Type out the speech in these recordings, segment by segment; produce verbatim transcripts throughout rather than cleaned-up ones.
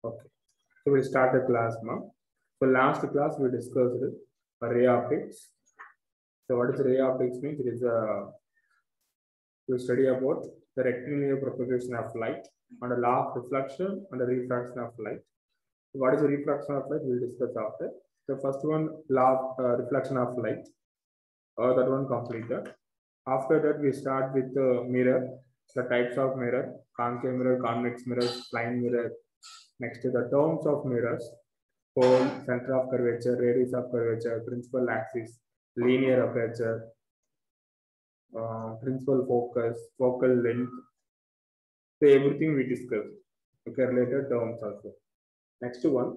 Okay, so we start the class now. So last class we discussed ray optics. So what is ray optics means? It is a we study about the rectilinear propagation of light and the law of reflection and the refraction of light. So what is the refraction of light? We'll discuss after. The first one, law of uh, reflection of light. Uh, that one completed. After that, we start with the mirror, the types of mirror, concave mirror, convex mirror, spline mirror. Next to the terms of mirrors, pole, center of curvature, radius of curvature, principal axis, linear aperture, uh, principal focus, focal length. So everything we discussed. Okay, related terms also. Next one.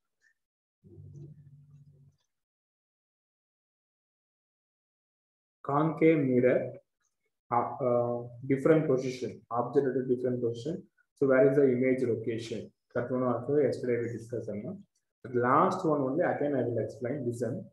Concave mirror, uh, uh, different position, object at a different position. So where is the image location? That one also yesterday we discussed. No? The last one only again I will explain. Listen.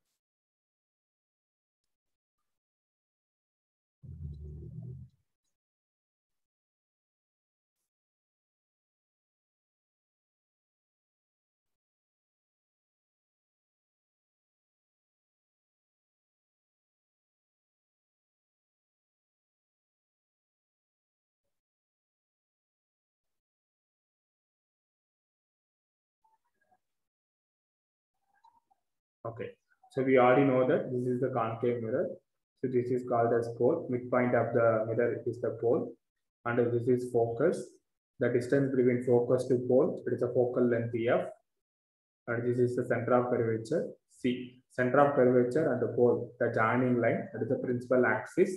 Okay, so we already know that this is the concave mirror. So this is called as pole. Midpoint of the mirror is the pole, and this is focus. The distance between focus to pole, it is a focal length F, and this is the center of curvature C. Center of curvature and the pole, the joining line, that is the principal axis.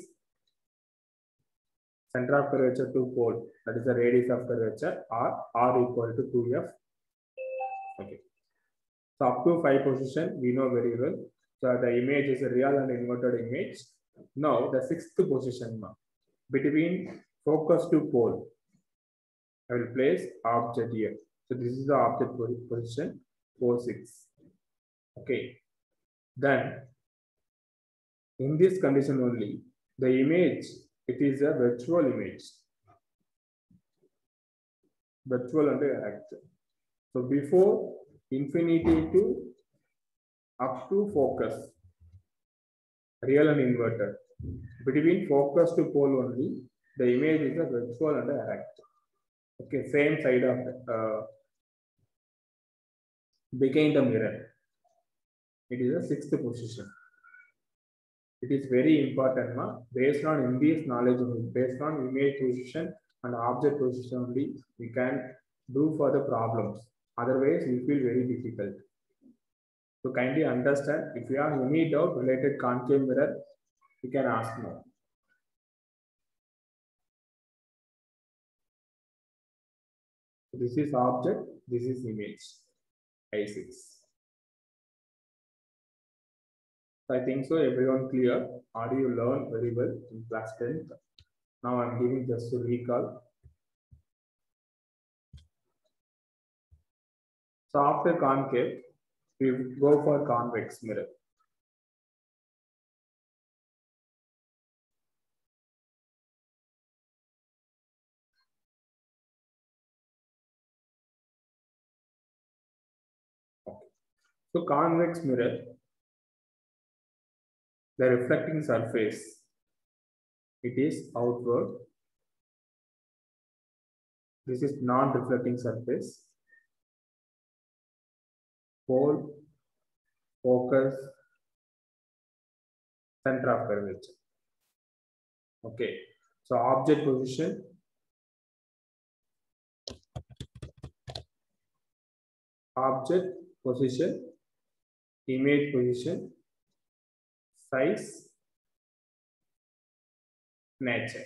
Center of curvature to pole, that is the radius of curvature R, R equal to two F. Okay. So up to five position, we know very well. So the image is a real and inverted image. Now the sixth position between focus to pole, I will place object here. So this is the object position four six. Okay. Then in this condition only, the image, it is a virtual image. Virtual and actual. So before infinity to up to focus, real and inverted. Between focus to pole only, the image is a virtual and a rectangle. Okay, same side of uh, behind the mirror. It is a sixth position. It is very important, ma. Based on in this knowledge, based on image position and object position only, we can do for the problems. Otherwise, we feel very difficult. So kindly understand, if you have any doubt related concave mirror, you can ask me. This is object, this is image, I six. I think so, everyone clear. How do you learn very well in class tenth? Now I'm giving just to recall. So after concave, we go for convex mirror. Okay. So convex mirror, the reflecting surface, it is outward. This is non-reflecting surface. Pole, focus, center of curvature. Okay. So object position. Object position, image position, size, nature.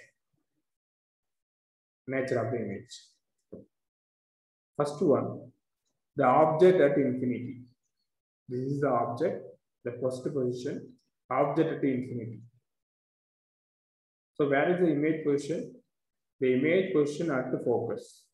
Nature of the image. First one, the object at infinity. This is the object, the first position, object at infinity. So where is the image position? The image position at the focus.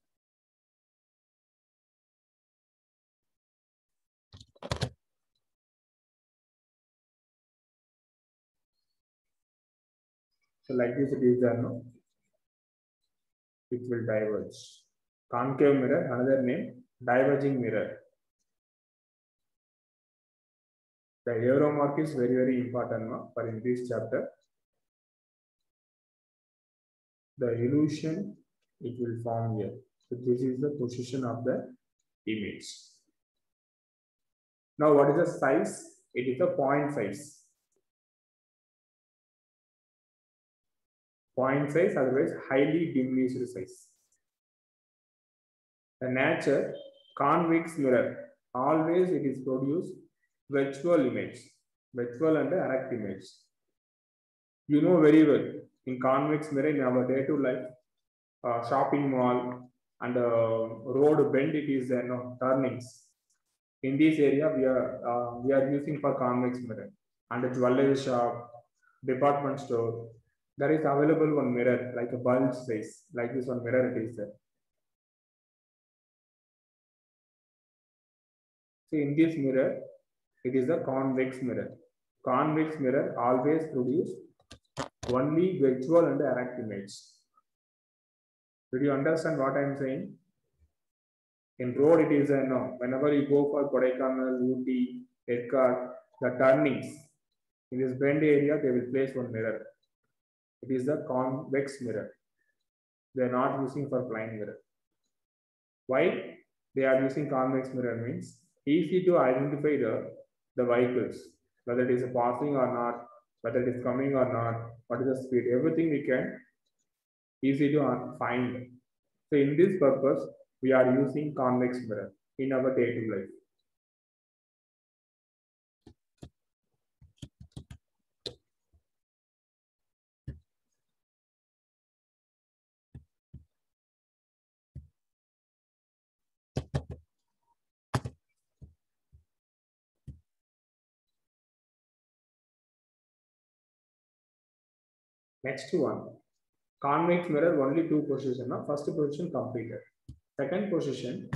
So like this it is done, no? It will diverge. Concave mirror, another name, diverging mirror. The arrow mark is very, very important for in this chapter. The illusion it will form here. So this is the position of the image. Now, what is the size? It is the point size. Point size, otherwise highly diminished size. The nature convex mirror, always it is produced virtual image, virtual and erect image. You know very well, in convex mirror in our day to life, uh, shopping mall and uh, road bend, it is uh, no, turnings. In this area, we are uh, we are using for convex mirror. And a jewelry shop, department store, there is available one mirror like a bulge size, like this one mirror it is there. See, in this mirror, it is a convex mirror. Convex mirror always produce only virtual and erect image. Did you understand what I am saying? In road, it is a no. Whenever you go for Kodaikanal, Ooty, Erkat, the turnings, in this bend area, they will place one mirror. It is a convex mirror. They are not using for blind mirror. Why they are using convex mirror means easy to identify the, the vehicles, whether it is passing or not, whether it is coming or not, what is the speed, everything we can easy to find. So in this purpose, we are using convex mirror in our day-to-day life. Next one, convex mirror only two position. First position completed. Second position,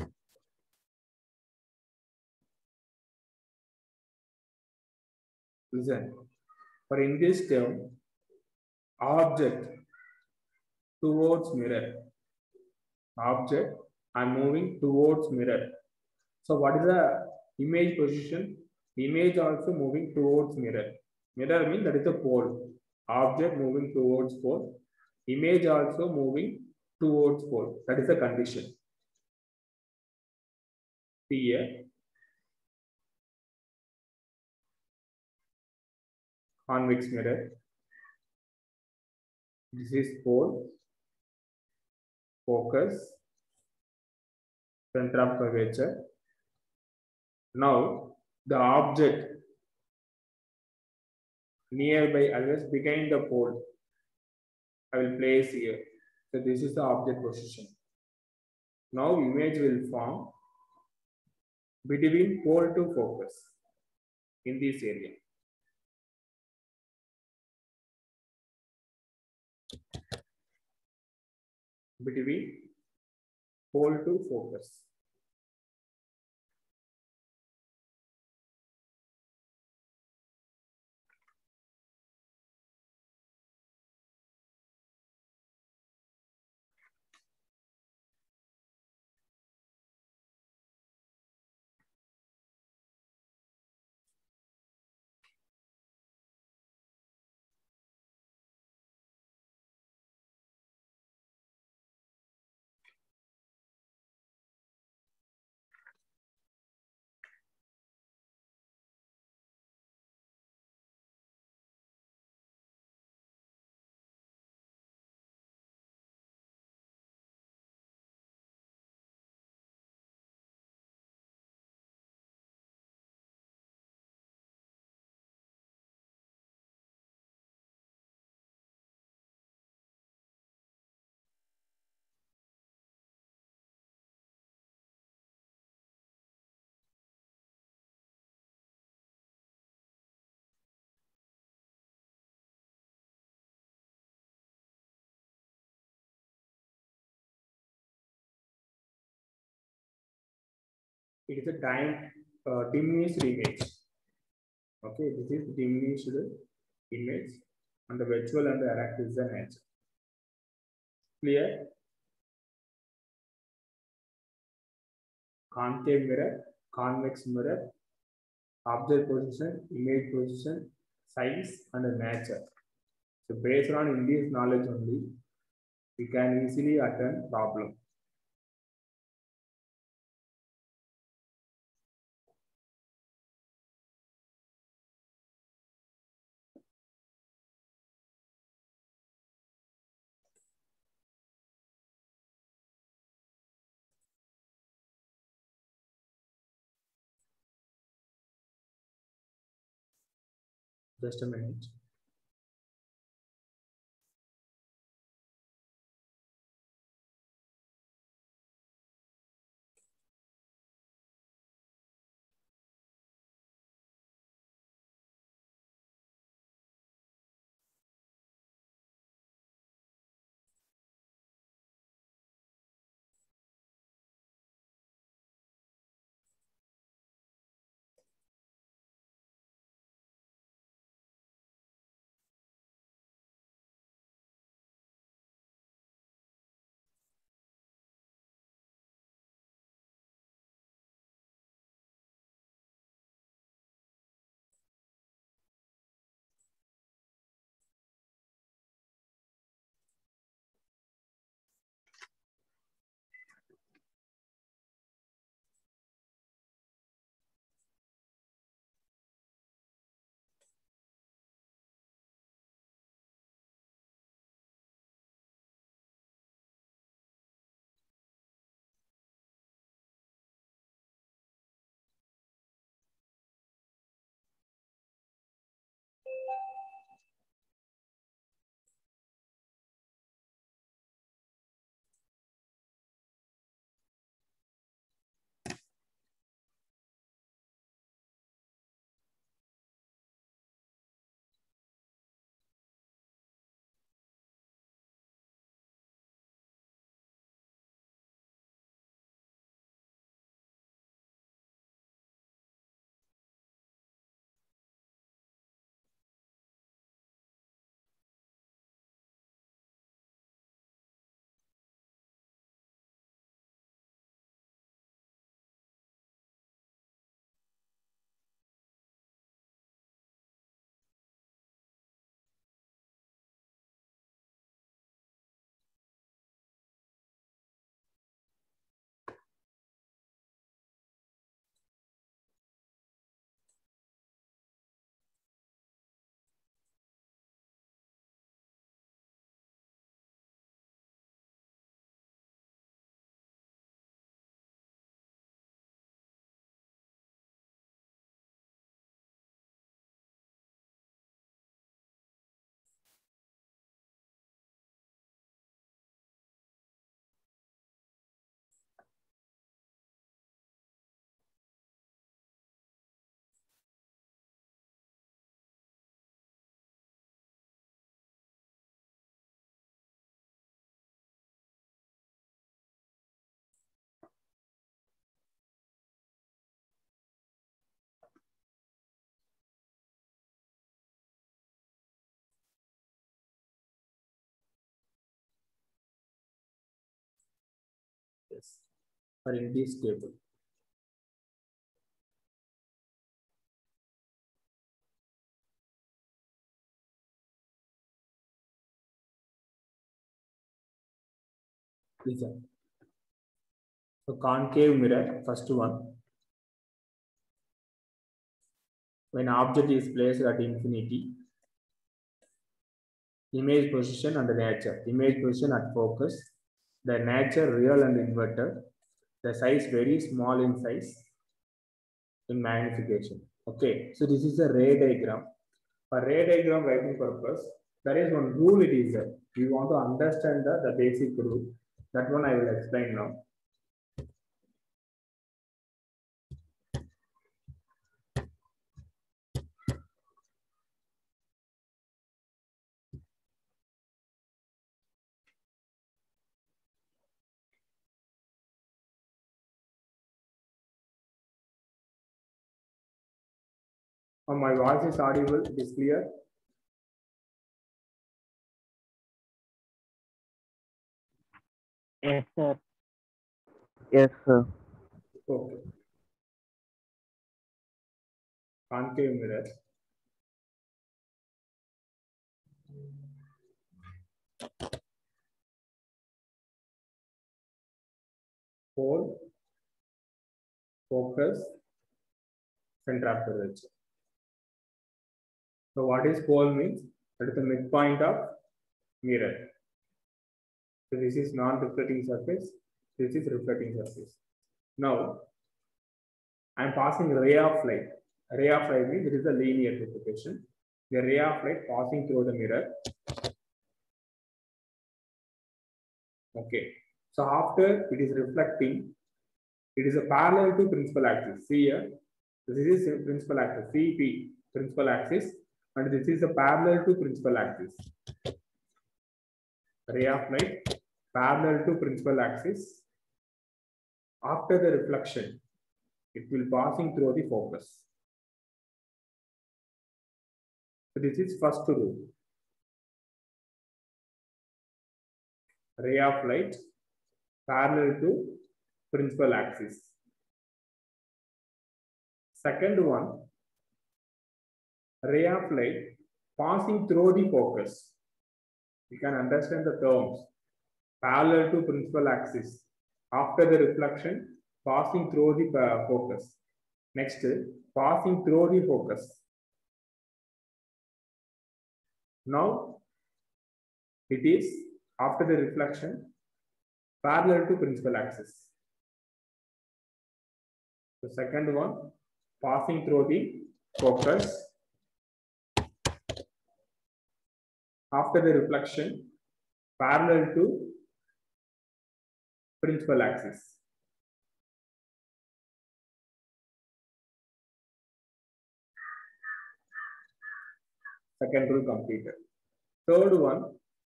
listen. For in this term, object towards mirror. Object, I'm moving towards mirror. So what is the image position? Image also moving towards mirror. Mirror means that is the pole. Object moving towards pole. Image also moving towards pole. That is the condition. See here. Convex mirror. This is pole. Focus. Center of curvature. Now the object nearby, always behind the pole, I will place here. So this is the object position. Now image will form between pole to focus in this area. Between pole to focus. It is a time uh, diminished image. Okay, this is diminished image, and the virtual and the erect is the nature. Clear? concave mirror, convex mirror, object position, image position, size, and nature. So based on in this knowledge only, we can easily attempt problem. Just a minute. Yes. Or in this table. Listen. So concave mirror, first one. When object is placed at infinity, image position and the nature. Image position at focus, the nature real and inverted, the size very small in size, in magnification. Okay, so this is a ray diagram. For ray diagram writing purpose, there is one rule it is there. We want to understand the, the basic rule. That one I will explain now. Oh, my voice is audible, it is clear. Yes, sir. Yes, sir. Okay. Concave mirror. Pole, focus, center of curvature. So what is pole means? That is the midpoint of mirror. So this is non-reflecting surface. This is reflecting surface. Now I am passing ray of light. Ray of light means it is a linear propagation. The ray of light passing through the mirror. Okay. So after it is reflecting, it is a parallel to principal axis. See here, this is principal axis. C P, principal axis, and this is a parallel to principal axis. Ray of light parallel to principal axis. After the reflection, it will passing through the focus. So this is first rule. Ray of light parallel to principal axis. Second one, ray of light passing through the focus. You can understand the terms. Parallel to principal axis. After the reflection, passing through the uh, focus. Next, passing through the focus. Now, it is after the reflection, parallel to principal axis. The second one, passing through the focus. After the reflection, parallel to principal axis. Second rule completed. Third one,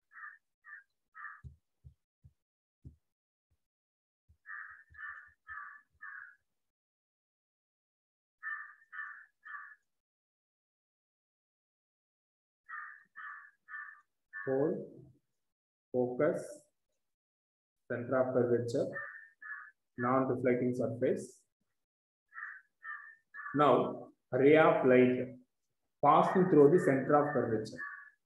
pole, focus, center of curvature, non-reflecting surface. Now, ray of light passing through the center of curvature.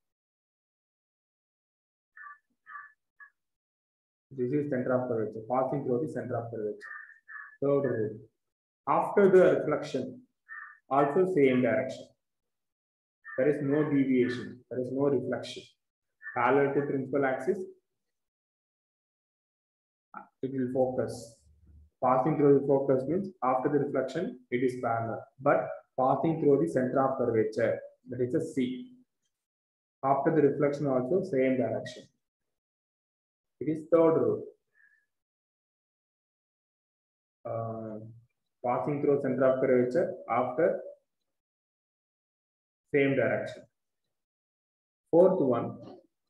This is center of curvature, passing through the center of curvature. Third rule. After the reflection, also same direction. There is no deviation, there is no reflection. Parallel to principal axis, it will focus. Passing through the focus means after the reflection, it is parallel. But passing through the center of curvature, that is a C. After the reflection also same direction. It is third rule. Uh, passing through center of curvature after same direction. Fourth one,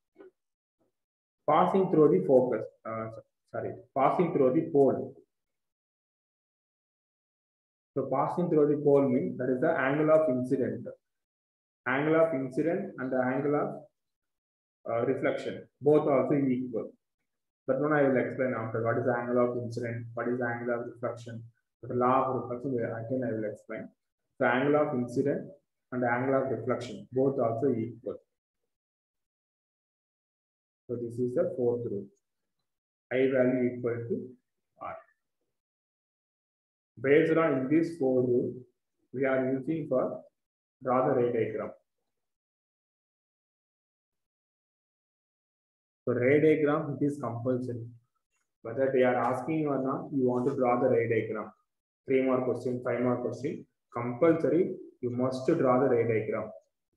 passing through the focus. Uh, sorry, passing through the pole. So passing through the pole means that is the angle of incident. Angle of incident and the angle of uh, reflection, both also equal. That one I will explain after. What is the angle of incident? What is the angle of reflection? The law of reflection, again I will explain. The angle of incident and the angle of reflection, both also equal. So this is the fourth rule. I value equal to R. Based on these four rules, we are using for draw the ray diagram. So ray diagram, it is compulsory. Whether they are asking or not, you want to draw the ray diagram. Three more question, five more question. Compulsory, you must draw the ray diagram.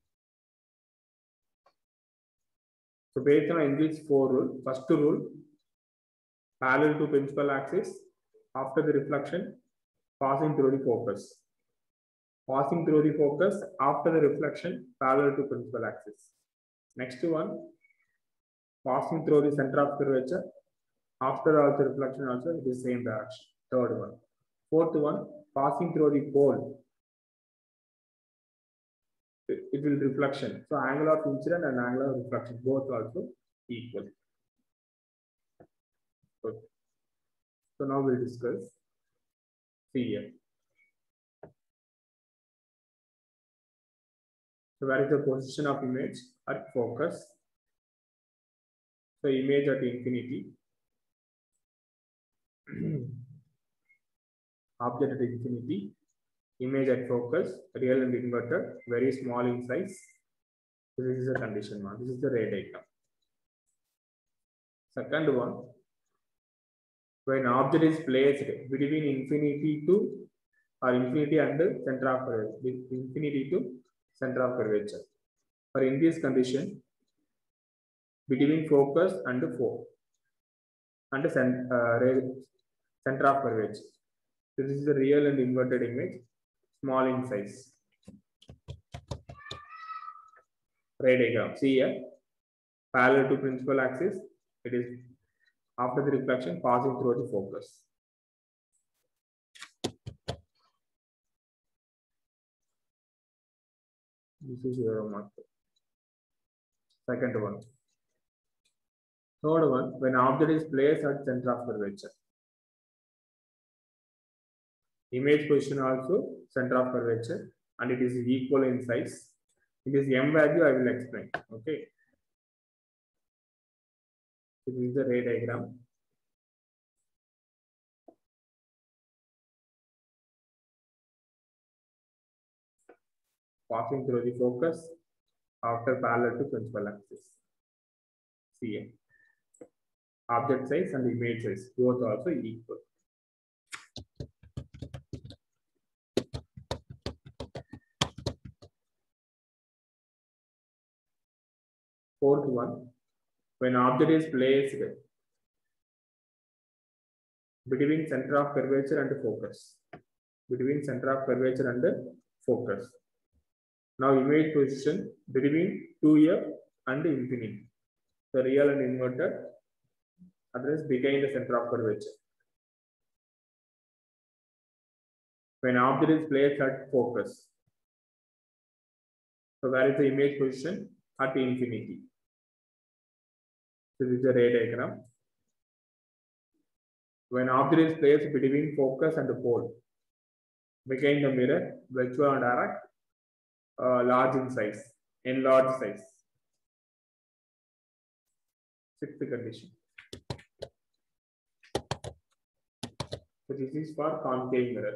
So based on these four rules, first rule, parallel to principal axis, after the reflection, passing through the focus. Passing through the focus, after the reflection, parallel to principal axis. Next one, passing through the center of curvature, after also reflection also, it is same direction. Third one. Fourth one, passing through the pole, it, it will reflection. So angle of incident and angle of reflection, both also equal. Okay. So now we'll discuss See here. So where is the position of image at focus? So image at infinity. Object at infinity. Image at focus. Real and inverted. Very small in size. So this is a condition one. This is the ray diagram. Second one. When object is placed between infinity to or infinity and center of curvature. Infinity to center of curvature. For in this condition, between focus and four and center, uh, center of curvature. So this is the real and inverted image, small in size. Ray diagram. See here, parallel to principal axis, it is after the reflection passing through the focus. This is your mark. Second one. Third one, when object is placed at center of curvature. Image position also center of curvature and it is equal in size. It is m value, I will explain. Okay. This is the ray diagram. Passing through the focus after parallel to principal axis. See here. Object size and image size both also equal. Fourth one, when object is placed between center of curvature and focus. Between center of curvature and focus. Now image position between two F and infinity. The real and inverted address behind the center of curvature. When object is placed at focus. So where is the image position? At infinity. This is the ray diagram. When object is placed between focus and the pole, behind the mirror, virtual and direct, uh, large in size, enlarged size. Sixth condition. So this is for concave mirror.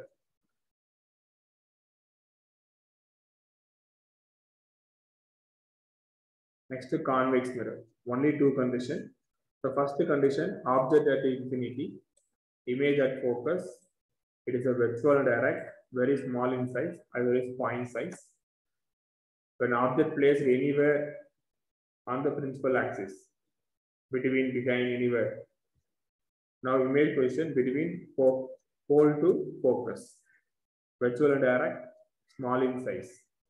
Next to convex mirror. Only two conditions. The first condition, object at infinity, image at focus. It is a virtual and direct, very small in size, either is point size. When object placed anywhere on the principal axis, between, behind, anywhere. Now image position between pole to focus. Virtual and direct, small in size.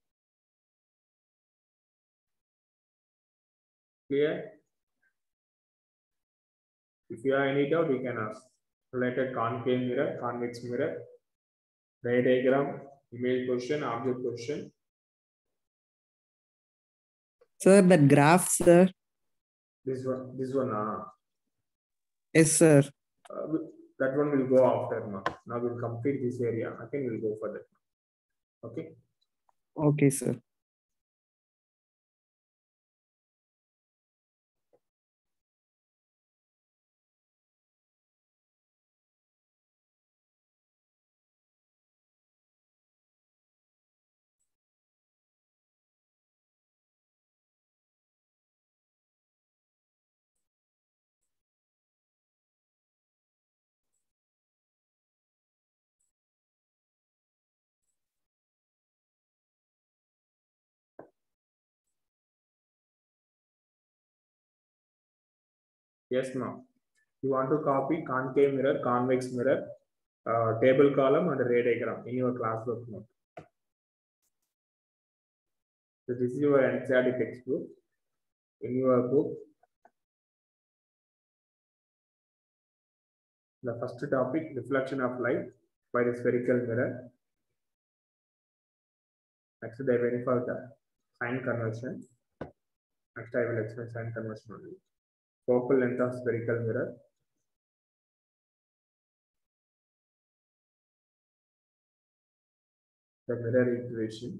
Clear? If you have any doubt, you can ask. Related concave mirror, convex mirror, ray diagram, image position, object position. Sir, that graph, sir. This one, this one. Uh, yes, sir. Uh, that one will go after. Now, now we'll complete this area. I think we'll go for that. Okay. Okay, sir. Yes, ma'am. You want to copy concave mirror, convex mirror, uh, table column, and ray diagram in your classwork note. So this is your N C E R T textbook. In your book, the first topic, reflection of light by the spherical mirror. Next, they verify the sign conversion. Next, I will explain sign conversion only. Focal length of spherical mirror. the mirror equation.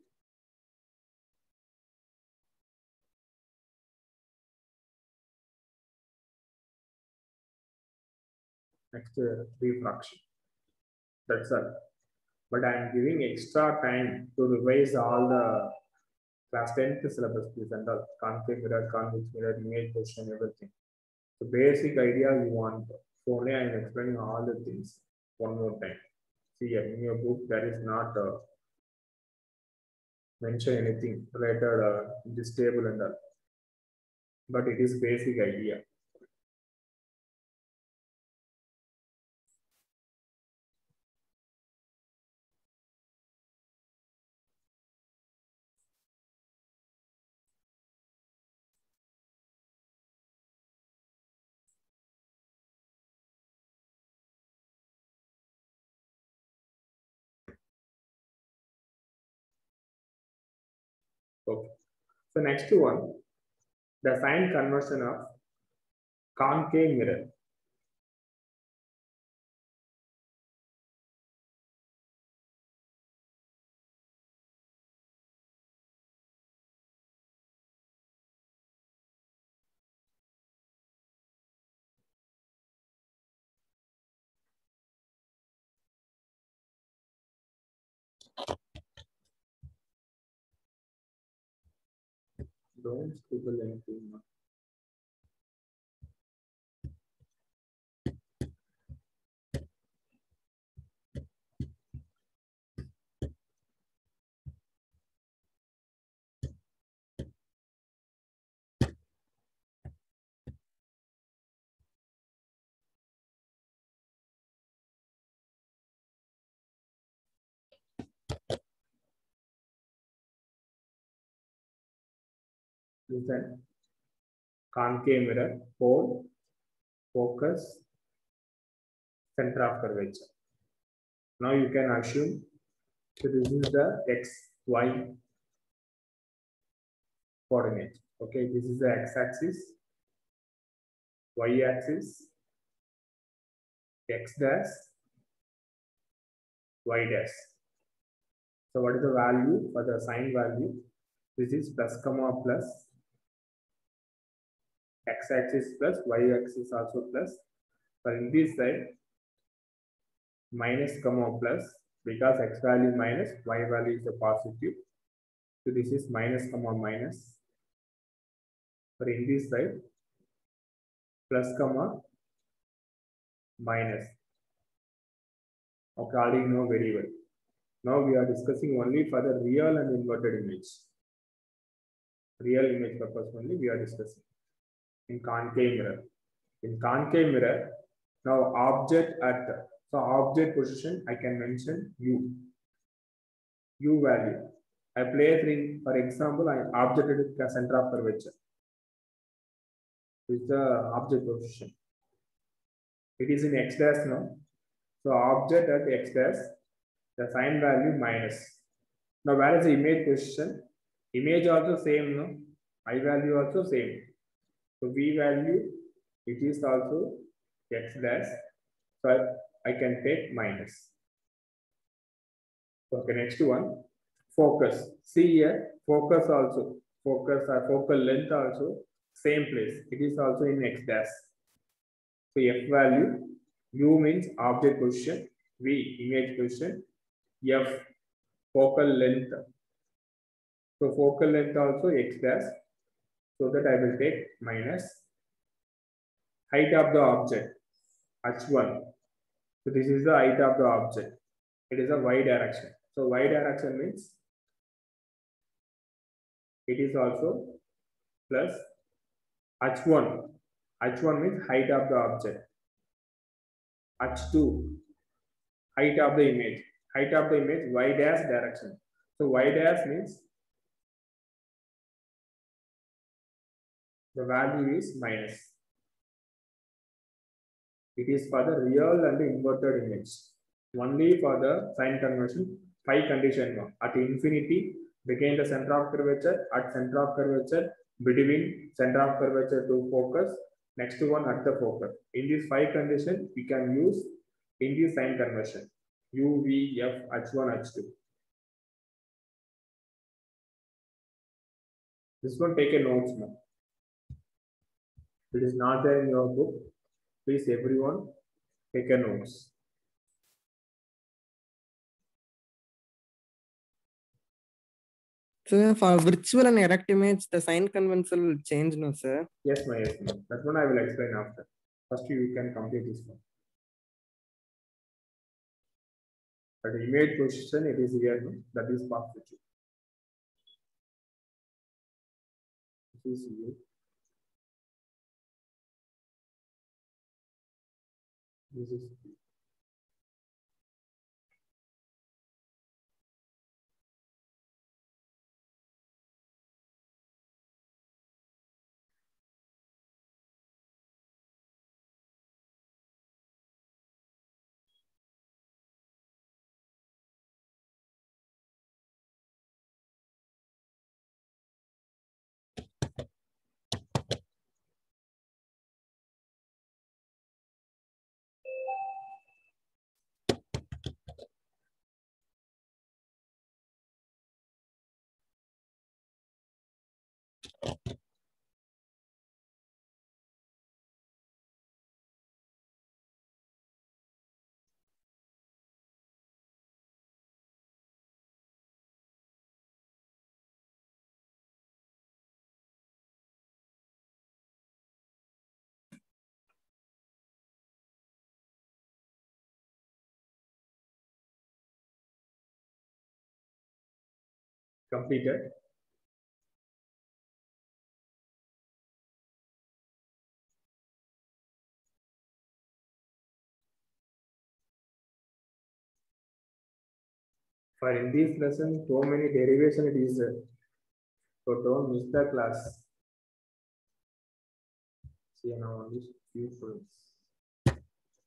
Next, uh, refraction. That's all. But I am giving extra time to revise all the class tenth syllabus please and all concave mirror, convex mirror, image position, everything. The basic idea you want. So only I am explaining all the things one more time. See here in your book there is not uh, mention anything related uh, in this table and all. But it is basic idea. Okay. So next one, the sign conversion of concave mirror. Don't scribble anything. Listen. Concave mirror, pole, focus, center of curvature. Now you can assume so this is the x, y coordinate. Okay, this is the x-axis, y-axis, x dash, y dash. So what is the value for the sign value? This is plus comma plus, x-axis plus, y-axis also plus. But in this side, minus comma plus, because x value minus, y value is a positive. So this is minus comma minus. But in this side, plus comma minus. Okay, already know very well. Now we are discussing only for the real and inverted image. Real image purpose only we are discussing. In concave mirror. In concave mirror, now object at, so object position I can mention u. U value. I place in, for example, I object at the center of curvature. This is the object position. It is in x dash now. So object at x dash, the sign value minus. Now where is the image position? Image also same, no? I value also same. So v value, it is also x dash. So I can take minus. Okay, next one. Focus. See here, focus also. Focus or focal length also same place. It is also in x dash. So f value, u means object position, v image position, f focal length. So focal length also x dash. So that I will take minus height of the object, h one. So this is the height of the object. It is a y direction. So y direction means it is also plus h one. h one means height of the object. h two, height of the image. Height of the image, y dash direction. So y dash means the value is minus. It is for the real and the inverted image. Only for the sign conversion, phi condition. At infinity, begin the center of curvature, at center of curvature, between center of curvature to focus, next one at the focus. In this phi condition, we can use in the sign conversion. U, V, F, H one, H two. This one take a notes now. If it is not there in your book, please everyone take a notes. So for virtual and erect image, the sign convention will change, no, sir? Yes, my yes, ma. That one I will explain after. First, you can complete this one. But the image position, it is here, no? That is part two. This is here. This is completed. For in this lesson, so many derivation it is. So don't miss the class. See now on this few points.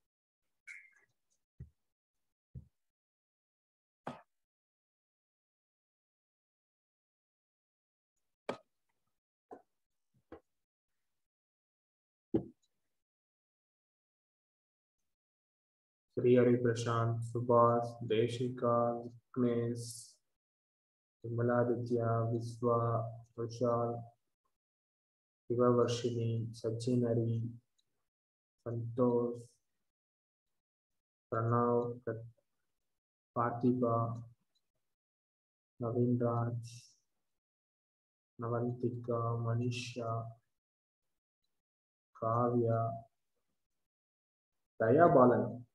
Sri Hari Prashant, Subhas, Deshika, Vignesh, Vimaladitya, Viswa, Vishal, Shivavarshini, Sachin Hari, Santosh, Pranav, Parthiba, Navin Raj, Navantika, Manisha, Kavya, Daya Balan.